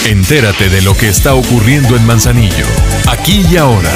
Entérate de lo que está ocurriendo en Manzanillo, aquí y ahora.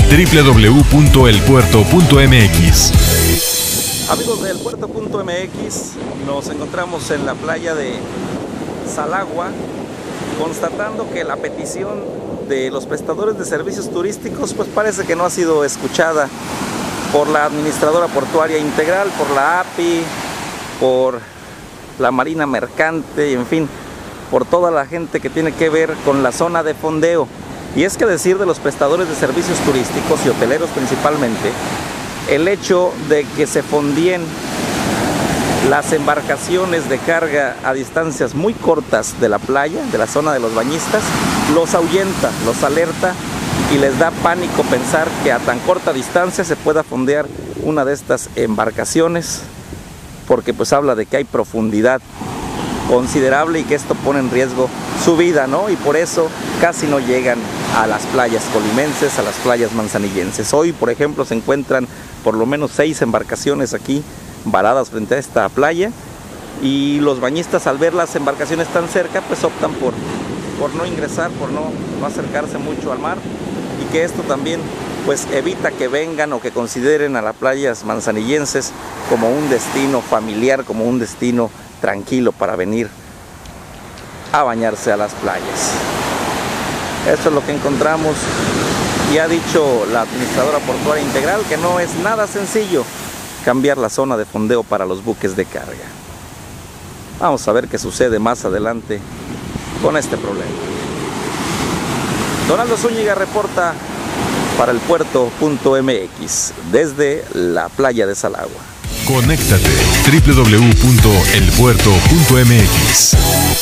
www.elpuerto.mx. Amigos del Puerto.mx, nos encontramos en la playa de Salagua, constatando que la petición de los prestadores de servicios turísticos pues parece que no ha sido escuchada por la Administradora Portuaria Integral, por la API, por la Marina Mercante y en fin, por toda la gente que tiene que ver con la zona de fondeo. Y es que decir de los prestadores de servicios turísticos y hoteleros principalmente, el hecho de que se fondeen las embarcaciones de carga a distancias muy cortas de la playa, de la zona de los bañistas, los ahuyenta, los alerta y les da pánico pensar que a tan corta distancia se pueda fondear una de estas embarcaciones, porque pues habla de que hay profundidad considerable y que esto pone en riesgo su vida, ¿no? Y por eso casi no llegan a las playas colimenses, a las playas manzanillenses. Hoy, por ejemplo, se encuentran por lo menos 6 embarcaciones aquí varadas frente a esta playa, y los bañistas, al ver las embarcaciones tan cerca, pues optan por no ingresar, por no acercarse mucho al mar, y que esto también pues evita que vengan o que consideren a las playas manzanillenses como un destino familiar, como un destino tranquilo para venir a bañarse a las playas. Esto es lo que encontramos, y ha dicho la Administradora Portuaria Integral que no es nada sencillo cambiar la zona de fondeo para los buques de carga. Vamos a ver qué sucede más adelante con este problema. Donaldo Zúñiga reporta para el Puerto.mx desde la playa de Salagua. Conéctate www.elpuerto.mx.